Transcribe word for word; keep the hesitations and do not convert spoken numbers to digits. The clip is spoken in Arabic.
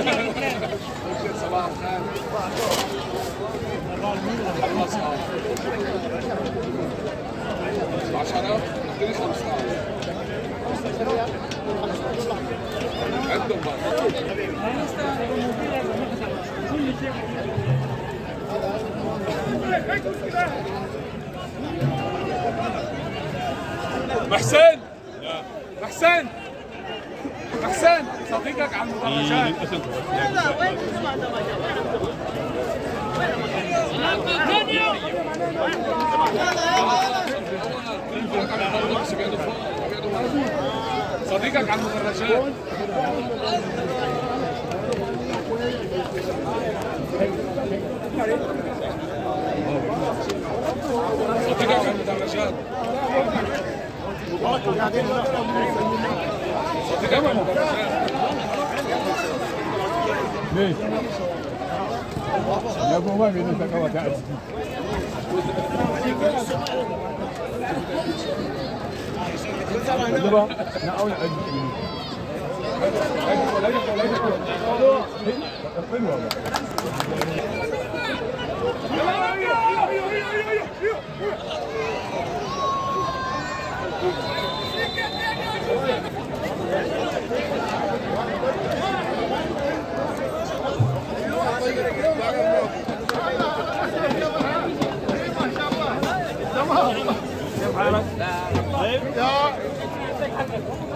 صباح الخير. عشرة اديني خمستاشر. عندهم بقى. محسن محسن محسن صديقك على المدرجات. لا وين تسمع صديقك على المدرجات. صديقك على المدرجات. صديقك على المدرجات. ليش؟ يا ابو ما بيني تقوى تعب. Coba, nak awak nak lagi. Lagi, lagi, lagi. Hei, apa ni? كيف حالك؟ طيب؟